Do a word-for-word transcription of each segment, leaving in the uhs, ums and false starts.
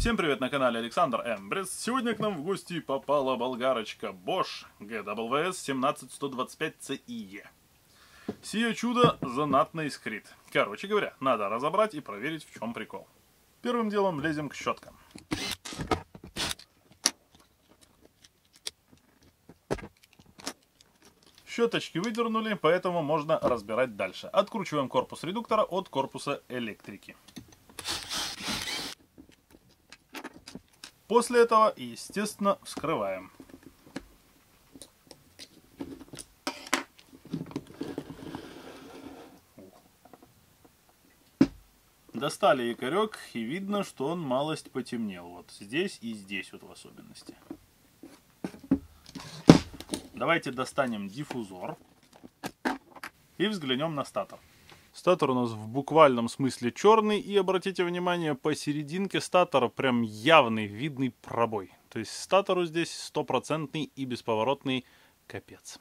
Всем привет, на канале Александр Эмбрис. Сегодня к нам в гости попала болгарочка Bosch джи дабл ю эс семнадцать сто двадцать пять си и и. Сие чудо знатно искрит. Короче говоря, надо разобрать и проверить, в чем прикол. Первым делом лезем к щеткам. Щеточки выдернули, поэтому можно разбирать дальше. Откручиваем корпус редуктора от корпуса электрики. После этого, естественно, вскрываем. Достали якорек, и видно, что он малость потемнел. Вот здесь и здесь вот в особенности. Давайте достанем диффузор и взглянем на статор. Статор у нас в буквальном смысле черный, и обратите внимание, посерединке статора прям явный видный пробой. То есть статору здесь стопроцентный и бесповоротный капец.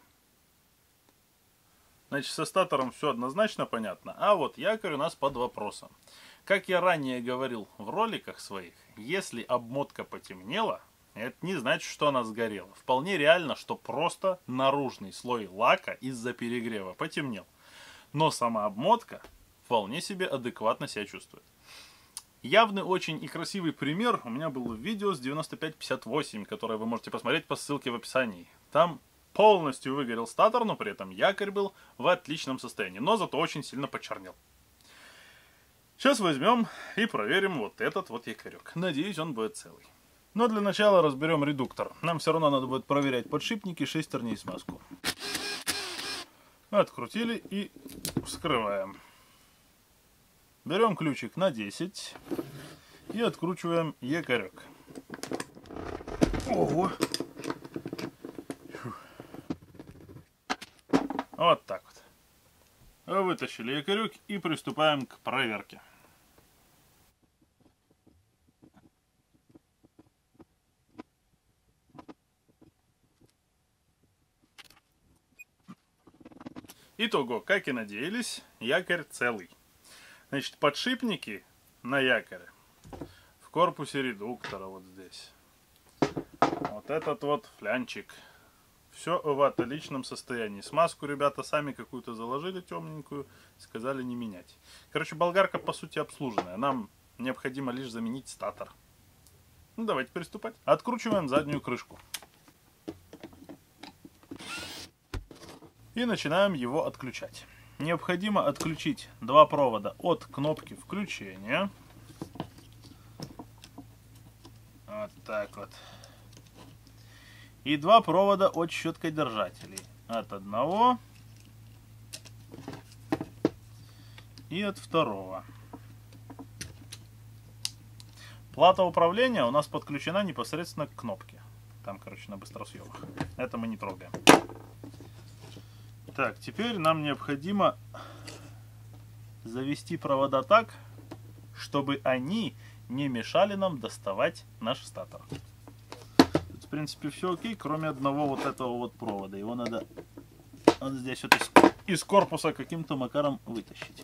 Значит, со статором все однозначно понятно, а вот якорь у нас под вопросом. Как я ранее говорил в роликах своих, если обмотка потемнела, это не значит, что она сгорела. Вполне реально, что просто наружный слой лака из-за перегрева потемнел. Но сама обмотка вполне себе адекватно себя чувствует. Явный очень и красивый пример у меня был в видео с девяносто пять пятьдесят восемь, которое вы можете посмотреть по ссылке в описании. Там полностью выгорел статор, но при этом якорь был в отличном состоянии, но зато очень сильно почернел. Сейчас возьмем и проверим вот этот вот якорек. Надеюсь, он будет целый. Но для начала разберем редуктор. Нам все равно надо будет проверять подшипники, шестерни и смазку. Открутили и вскрываем. Берем ключик на десять и откручиваем якорек. Ого! Вот так вот. Вытащили якорек и приступаем к проверке. Итого, как и надеялись, якорь целый. Значит, подшипники на якоре в корпусе редуктора вот здесь. Вот этот вот флянчик. Все в отличном состоянии. Смазку ребята сами какую-то заложили темненькую, сказали не менять. Короче, болгарка по сути обслуженная. Нам необходимо лишь заменить статор. Ну, давайте приступать. Откручиваем заднюю крышку. И начинаем его отключать. Необходимо отключить два провода от кнопки включения. Вот так вот. И два провода от щеткодержателей. От одного и от второго. Плата управления у нас подключена непосредственно к кнопке. Там, короче, на быстросъемах. Это мы не трогаем. Так, теперь нам необходимо завести провода так, чтобы они не мешали нам доставать наш статор. Тут, в принципе, все окей, кроме одного вот этого вот провода. Его надо вот здесь вот из, из корпуса каким-то макаром вытащить.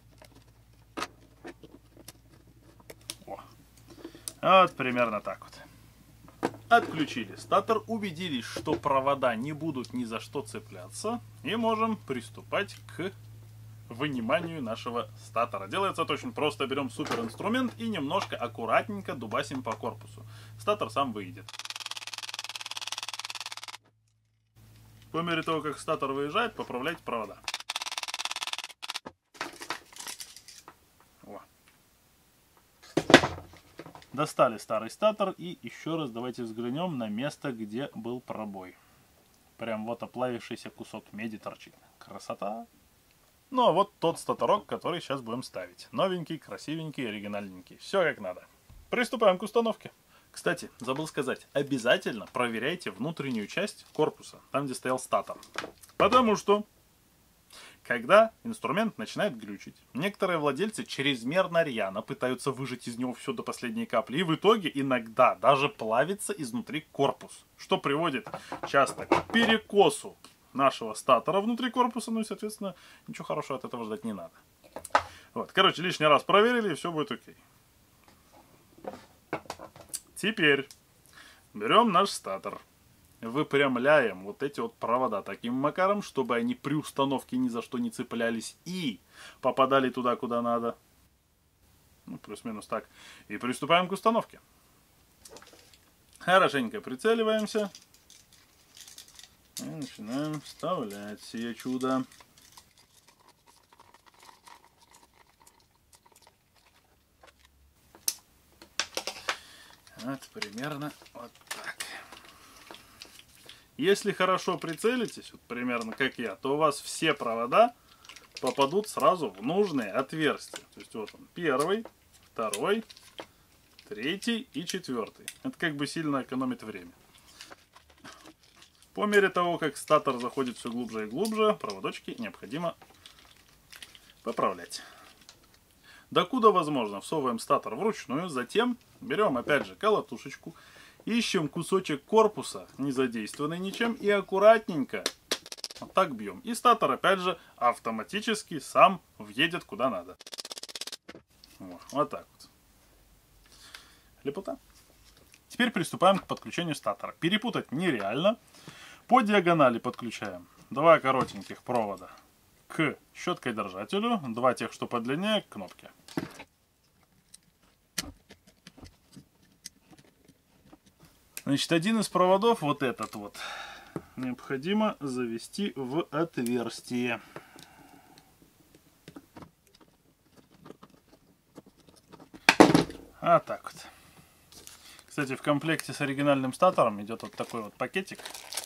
О. Вот примерно так вот. Отключили статор, убедились, что провода не будут ни за что цепляться, и можем приступать к выниманию нашего статора. Делается это очень просто. Берем супер инструмент и немножко аккуратненько дубасим по корпусу. Статор сам выйдет. По мере того, как статор выезжает, поправляйте провода. Достали старый статор и еще раз давайте взглянем на место, где был пробой. Прям вот оплавившийся кусок меди торчит. Красота! Ну а вот тот статорок, который сейчас будем ставить. Новенький, красивенький, оригинальненький. Все как надо. Приступаем к установке. Кстати, забыл сказать, обязательно проверяйте внутреннюю часть корпуса, там где стоял статор. Потому что когда инструмент начинает глючить, некоторые владельцы чрезмерно рьяно пытаются выжать из него все до последней капли. И в итоге иногда даже плавится изнутри корпус. Что приводит часто к перекосу нашего статора внутри корпуса. Ну и, соответственно, ничего хорошего от этого ждать не надо. Вот. Короче, лишний раз проверили, и все будет окей. Теперь берем наш статор. Выпрямляем вот эти вот провода таким макаром, чтобы они при установке ни за что не цеплялись и попадали туда, куда надо. Ну, плюс-минус так. И приступаем к установке. Хорошенько прицеливаемся. И начинаем вставлять сие чудо. Вот примерно вот так. Если хорошо прицелитесь, вот примерно как я, то у вас все провода попадут сразу в нужные отверстия. То есть вот он, первый, второй, третий и четвертый. Это как бы сильно экономит время. По мере того, как статор заходит все глубже и глубже, проводочки необходимо поправлять. Докуда возможно, всовываем статор вручную, затем берем опять же колотушечку, ищем кусочек корпуса, не задействованный ничем, и аккуратненько вот так бьем. И статор опять же автоматически сам въедет куда надо. Вот, вот так вот. Лепота. Теперь приступаем к подключению статора. Перепутать нереально. По диагонали подключаем два коротеньких провода к щеткой-держателю, два тех, что подлиннее, к кнопке. Значит, один из проводов, вот этот вот, необходимо завести в отверстие. А так вот. Кстати, в комплекте с оригинальным статором идет вот такой вот пакетик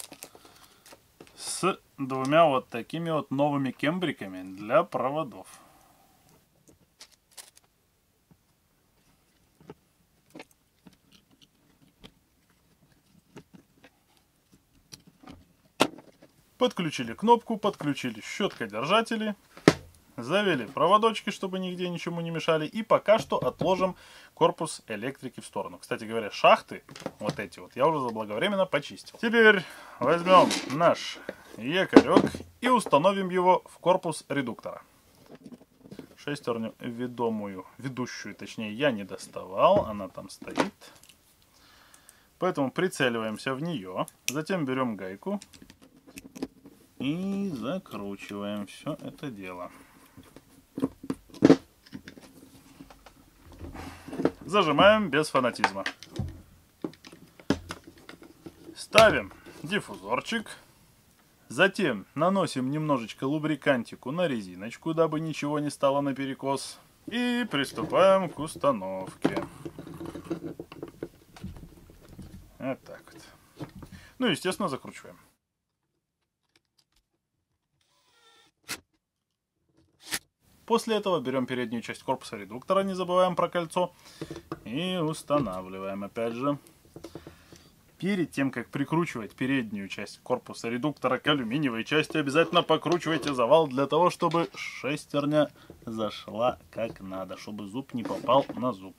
с двумя вот такими вот новыми кембриками для проводов. Подключили кнопку, подключили щеткодержатели, завели проводочки, чтобы нигде ничему не мешали, и пока что отложим корпус электрики в сторону. Кстати говоря, шахты, вот эти вот, я уже заблаговременно почистил. Теперь возьмем наш якорек и установим его в корпус редуктора. Шестерню ведомую, ведущую, точнее, я не доставал, она там стоит. Поэтому прицеливаемся в нее, затем берем гайку и закручиваем все это дело. Зажимаем без фанатизма. Ставим диффузорчик. Затем наносим немножечко лубрикантику на резиночку, дабы ничего не стало наперекос. И приступаем к установке. Вот так вот. Ну и, естественно, закручиваем. После этого берем переднюю часть корпуса редуктора, не забываем про кольцо, и устанавливаем опять же. Перед тем, как прикручивать переднюю часть корпуса редуктора к алюминиевой части, обязательно покручивайте завал для того, чтобы шестерня зашла как надо, чтобы зуб не попал на зуб.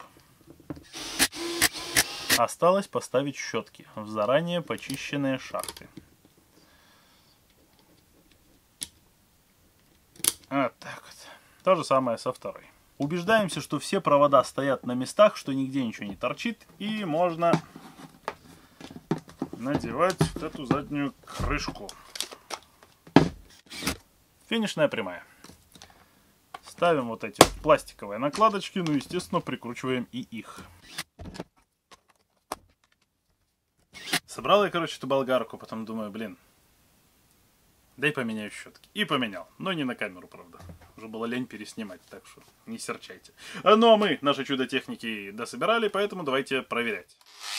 Осталось поставить щетки в заранее почищенные шахты. Вот так вот. То же самое со второй. Убеждаемся, что все провода стоят на местах, что нигде ничего не торчит, и можно надевать вот эту заднюю крышку. Финишная прямая. Ставим вот эти вот пластиковые накладочки, ну, естественно, прикручиваем и их. Собрал я, короче, эту болгарку, потом думаю, блин, дай поменяю щетки. И поменял. Но не на камеру, правда. Уже было лень переснимать, так что не серчайте. Ну а мы наши чудо-техники дособирали, поэтому давайте проверять.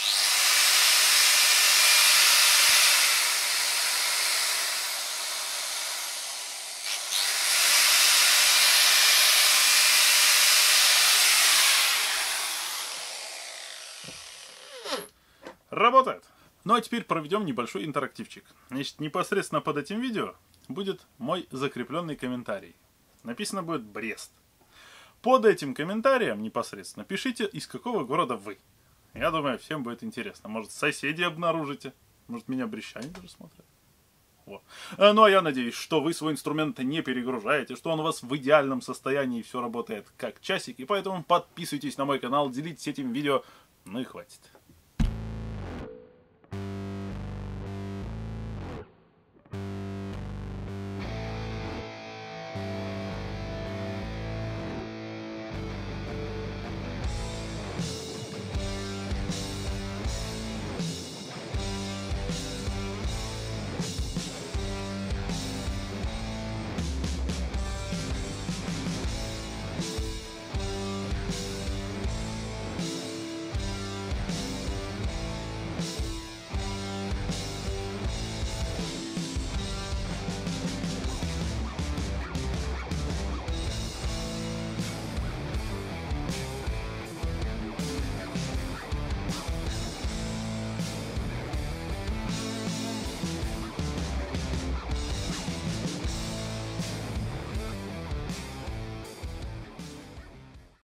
Работает! Ну а теперь проведем небольшой интерактивчик. Значит, непосредственно под этим видео будет мой закрепленный комментарий. Написано будет Брест. Под этим комментарием непосредственно пишите, из какого города вы. Я думаю, всем будет интересно. Может, соседи обнаружите. Может, меня брещане даже смотрят. Вот. Ну а я надеюсь, что вы свой инструмент не перегружаете, что он у вас в идеальном состоянии и все работает как часик. И поэтому подписывайтесь на мой канал, делитесь этим видео. Ну и хватит.